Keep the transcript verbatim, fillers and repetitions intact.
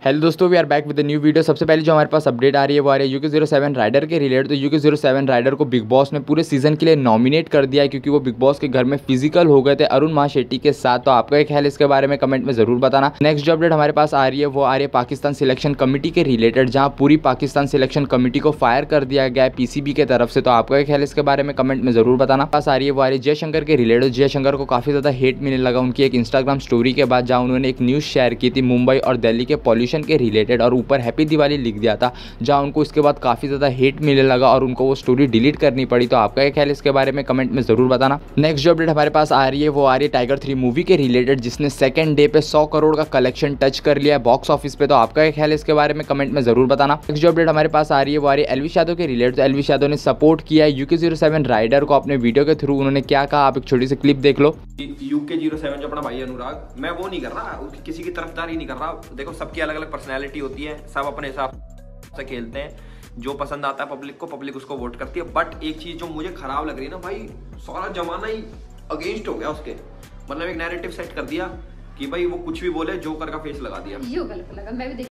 Hello दोस्तों, we are back with new video. सबसे पहले जो हमारे पास अपडेट आ रही है वो आ रही है यूके ज़ीरो सेवन राइडर के रिलेटेड। तो यूके ज़ीरो सेवन राइडर को बिग बॉस ने पूरे सीजन के लिए नॉमिनेट कर दिया है क्योंकि वो बिग बॉस के घर में फिजिकल हो गए थे अरुण महाशेट्टी के साथ। तो आपका एक ख्याल इसके बारे में कमेंट में जरूर बताना। नेक्स्ट जो अपडेट हमारे पास आ रही है वो आ रही है पाकिस्तान सिलेक्शन कमेटी के रिलेटेड, जहाँ पूरी पाकिस्तान सिलेक्शन कमेटी को फायर कर दिया गया है पीसीबी के तरफ से। तो आपका एक ख्याल इसके बारे में कमेंट में जरूर बताना। पास आ रही है वो आ रही है जयशंकर के रिलेटेड। जयशंकर को काफी ज्यादा हेट मिलने लगा उनकी एक इंस्टाग्राम स्टोरी के बाद, जहाँ उन्होंने एक न्यूज शेयर की थी मुंबई और दिल्ली के पॉल्यूशन के रिलेटेड और ऊपर हैप्पी दिवाली लिख दिया था, जहां उनको इसके बाद काफी ज्यादा हेट मिलने लगा और उनको वो स्टोरी डिलीट करनी पड़ी। तो आपका क्या ख्याल इसके बारे में कमेंट में जरूर बताना। नेक्स्ट जो अपडेट हमारे पास आ रही है वो आ रही है टाइगर थ्री मूवी के रिलेटेड, जिसने सेकंड डे पे सौ करोड़ का कलेक्शन टच कर लिया है बॉक्स ऑफिस पे। तो आपका क्या ख्याल इसके बारे में कमेंट में जरूर बताना। नेक्स्ट जो अपडेट हमारे पास आ रही है वो आ रही है एलविश यादव के रिलेटेड। तो एलविश यादव ने सपोर्ट किया है यूके ज़ीरो सेवन राइडर को अपने वीडियो के थ्रू। उन्होंने क्या कहा, आप एक छोटी सी क्लिप देख लो। यूके ज़ीरो सेवन जो अपना भाई अनुराग, मैं वो नहीं कर रहा, किसी की तरफदारी नहीं कर रहा। देखो सबकी अलग अलग पर्सनैलिटी होती है, सब अपने हिसाब से खेलते हैं। जो पसंद आता है पब्लिक को, पब्लिक उसको वोट करती है। बट एक चीज जो मुझे खराब लग रही है ना भाई, सारा जमाना ही अगेंस्ट हो गया उसके। मतलब एक नैरेटिव सेट कर दिया कि भाई वो कुछ भी बोले, जोकर का फेस लगा दिया। ये गलत लगा, मैं भी